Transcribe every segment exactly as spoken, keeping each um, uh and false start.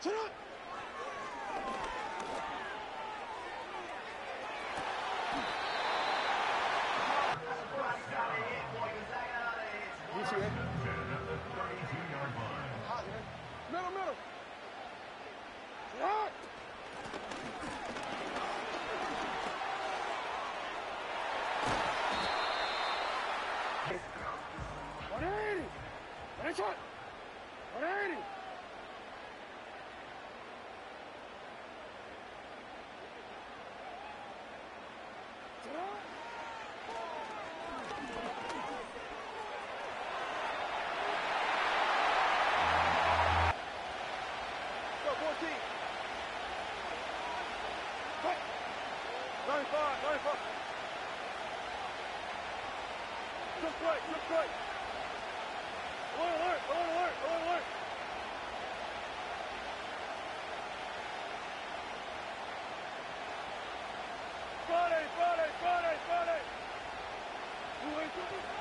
Sit up. Middle, middle. Sit up. one eighty. Finish it. one eighty. Sit up. Go, fourteen. Cut. ninety-five, ninety-five. Just right, just right. Alert, alert, alert, alert, alert, alert. Friday, Friday, Friday, Friday. You ain't doing it.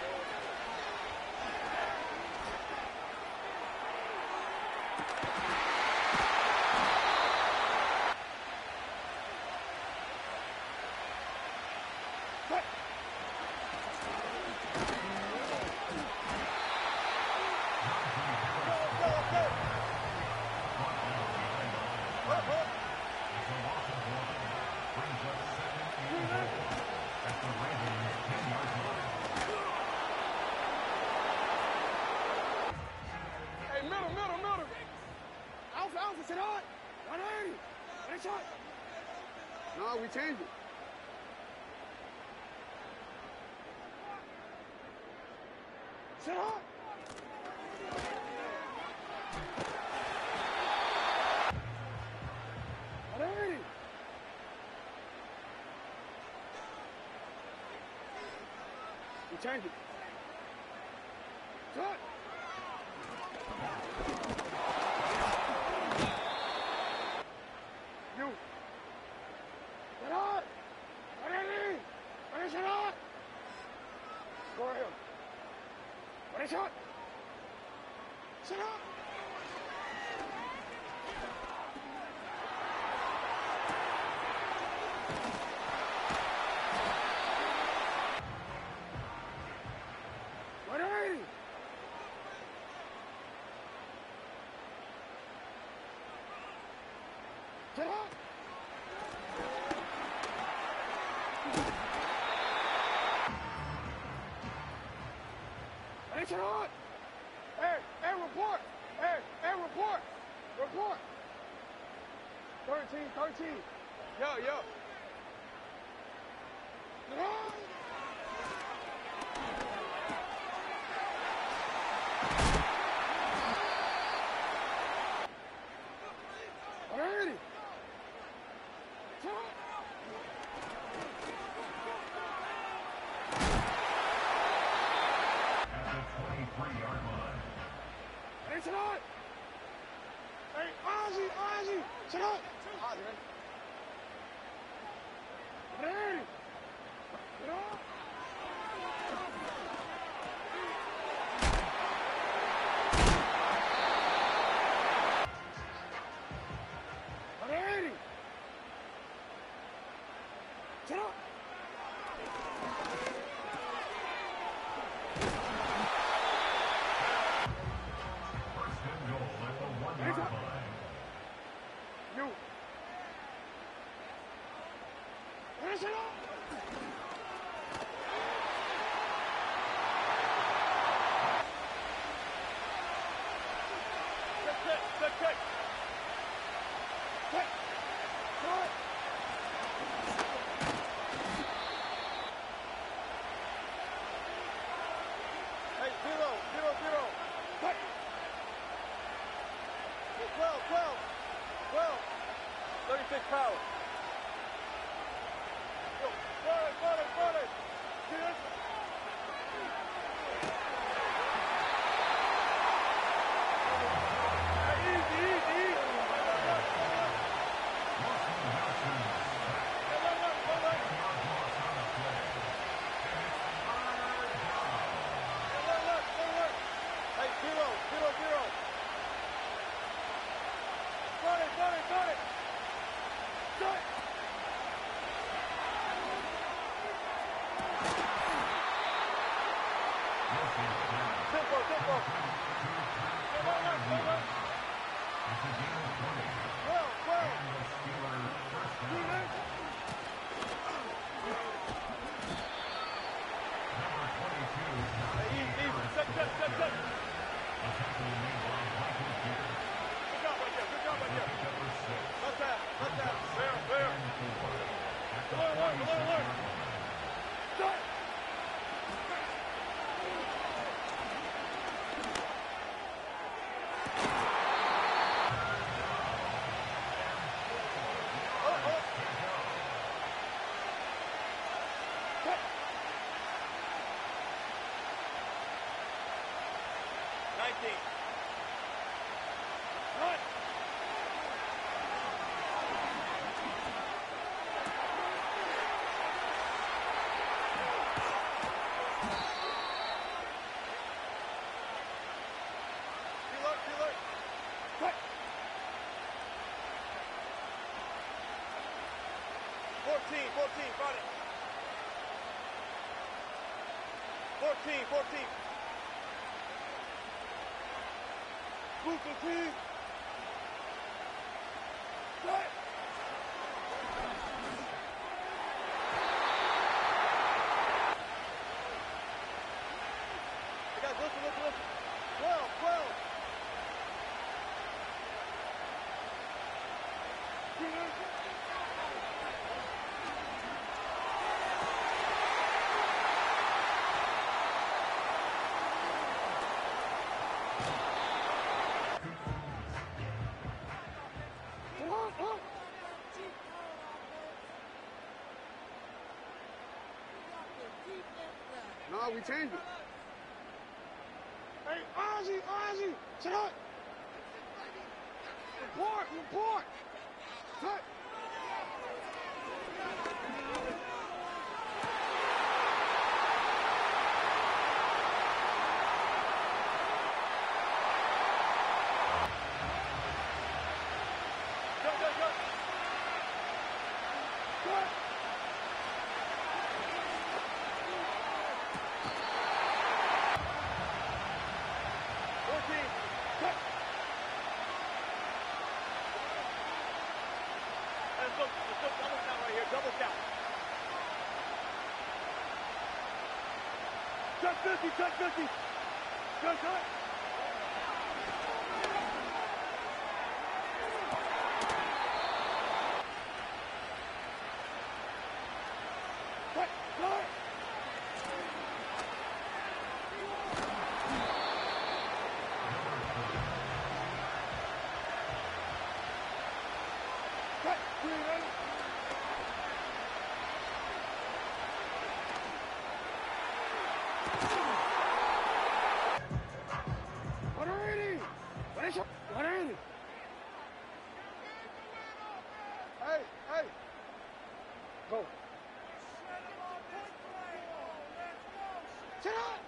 Cut. Hey, middle, middle, middle. Alpha, alpha, sit on. one eighty. Finish shot. No, we changed it. Sit on. one eighty. We changed it. Shot. You. Get on. one eighty. Finish it on. Score him. Finish it. Sit up. one eighty. Sit up. Finish it on. Hey, hey, report. Hey, hey, report. Report. thirteen, thirteen. Yo, yo. No. one eighty. twenty-three-yard line. Hey, sit on. Hey, Ozzy, Ozzy, sit on. Ozzy, man. Hey, sit on. one eighty. Sit on. You. Finish it up. Check, check, check, check. Check. Good. Hey, zero, zero, zero. Check. twelve, twelve, twelve, thirty-six power. Yo, forward, forward, forward. See this? Hey, easy, easy, easy. Hey, zero, zero, zero. fourteen, fourteen, got it. fourteen, fourteen. Move fifteen. Cut. Hey guys, listen, listen, listen. twelve, twelve. No, we changed it. Hey, Ozzy, Ozzy, shut up. Report, report. Cut. Go, go, go. Cut. fourteen. Cut. Let's go, let's go double count right here, double count. Cut fifty, cut fifty. Cut, cut. Cut, cut. Cut, three, eight. one eighty. one eighty. Hey, hey. Go. Shut up.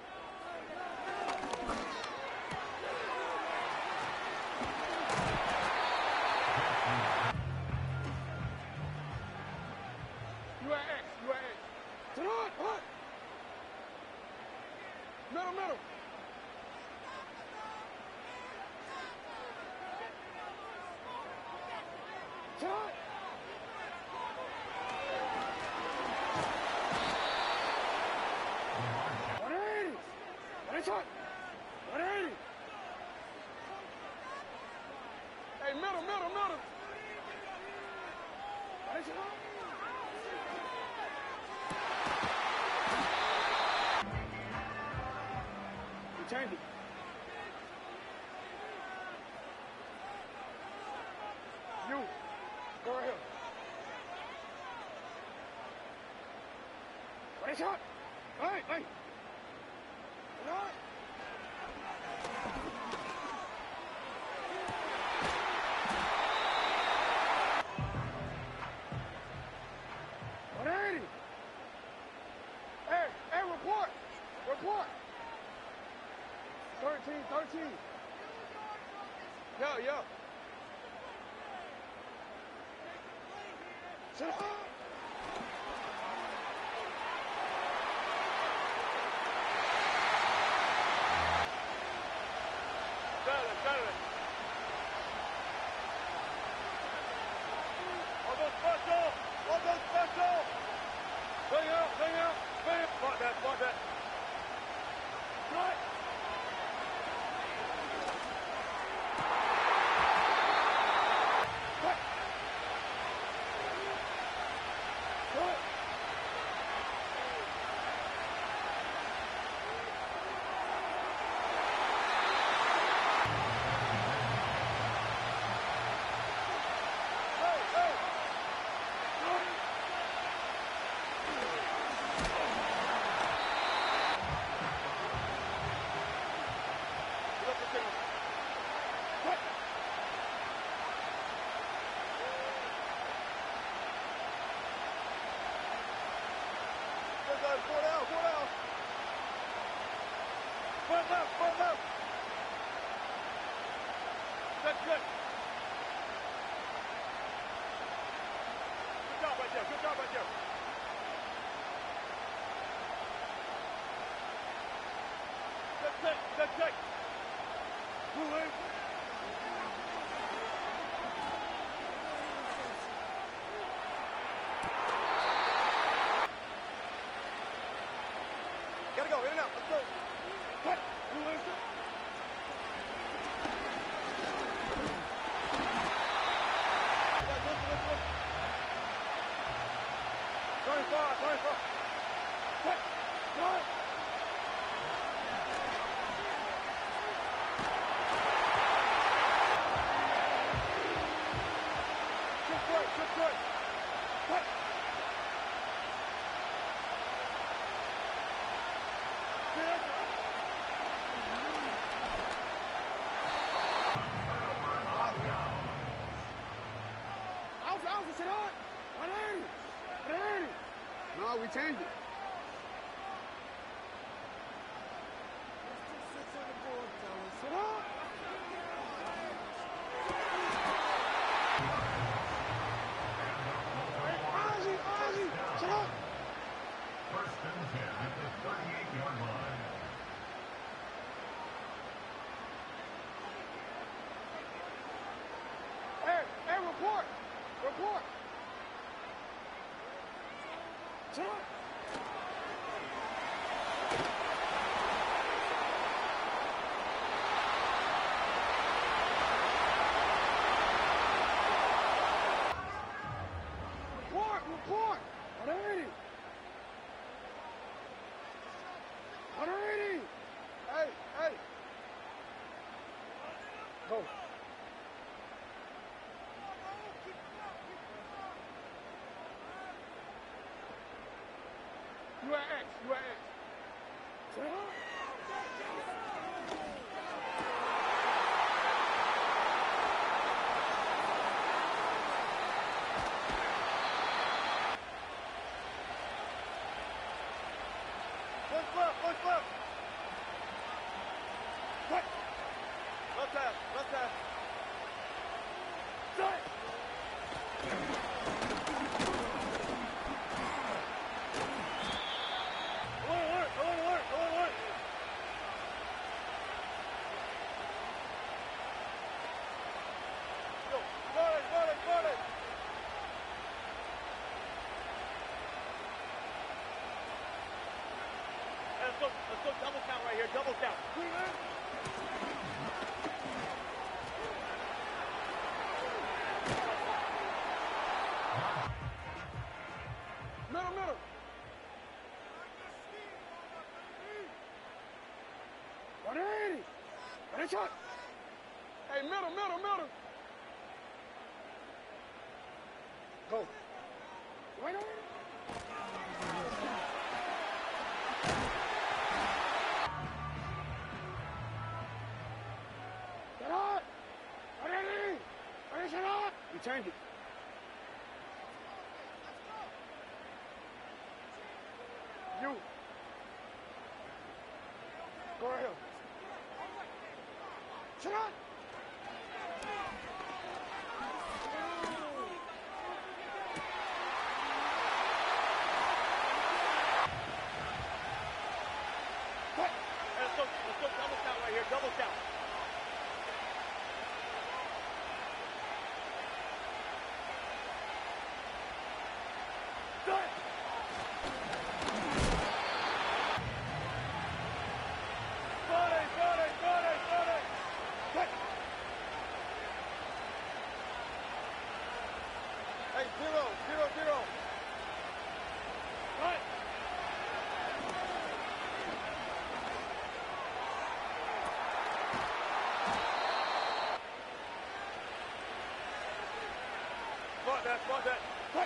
You at X, you at X. Shut up, what? Middle, middle. Shut up. one eighty. one eighty. one eighty. Hey, middle, middle, middle. one eighty. We changed it. You. Go right here. What is shot? Hey, hey. Come on. one eighty. Hey, hey, report. Report. thirteen, thirteen. Yo, yo. Shut up. Better, better. One goes special. One goes special. Bring out, bring out, bring out. Spot that, spot that. Right. Cut. Cut. Hey, hey. Cut. Look at this. Cut. Good guys, four down, four down. Front left, front left. That's good. Good job, buddy. there. Good job right there. Good take. Good take. Move in. Gotta go. In and out. Let's go. Cut. Move in. Going far, going far. Cut. Cut. Good foot, good foot. Cut. Alpha, Alpha, sit on. one eighty. one eighty. No, we changed it. Sit on. Ozzy, Ozzy, sit on. First and ten at the thirty-eight yard line. Hey, hey, report. Report. Sit on. Report, report. one eighty. one eighty. Hey, hey. Go. You at X, you at X. Sit on. Push left, push left. Cut. Left half, left half. Set. Alert, alert, alert, alert, alert, alert. Go, forward, forward, forward. Let's go, let's go double count right here, double count. Middle, middle. one eighty. Ready, shot. Hey, middle, middle, middle. Go. Right on. Get out. Ready. Ready, shut up. We changed it. You. Go ahead. Shut up. Cut. Hey, let's go, let's go double count right here, double count. Cut. Body, body, body, body. Cut. Hey, zero, zero, zero. Cut. Spot that, spot that. Cut.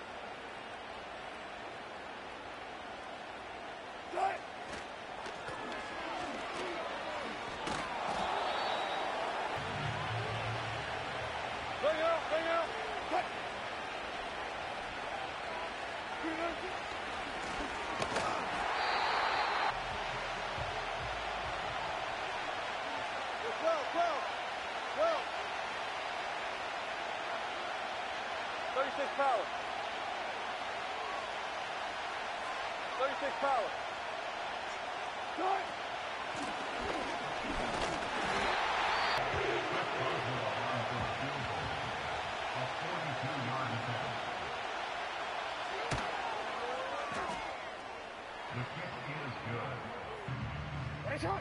Cut. twelve, twelve, twelve. thirty-six power. thirty-six power. Good. A forty-two yard attempt. The kick is good. Ready, shot.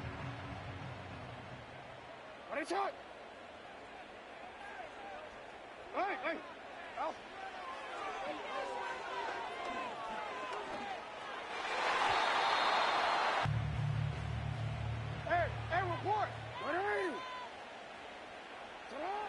Ready, shot. Hey, hey. Out. Hey, hey, report. Ready. Ta-da.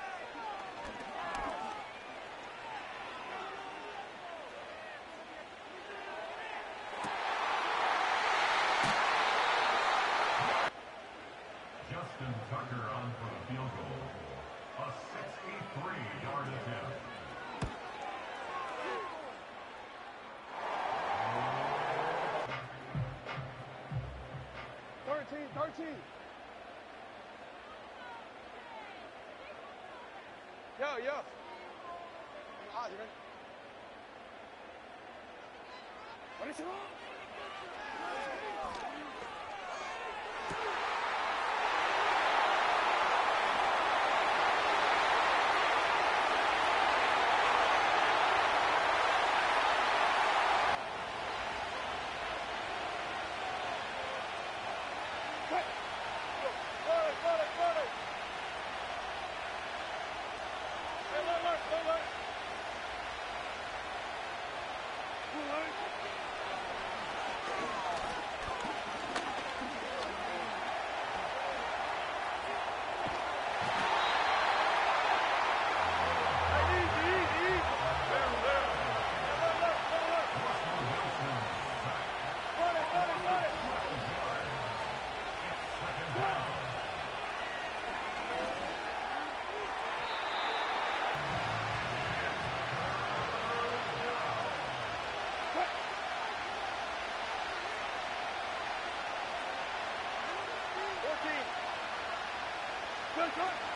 Justin Tucker on for the field goal. A sixty-three yard attempt. thirteen, thirteen. Yo, yo. Odds, you ready? Ready, shot. Good, good.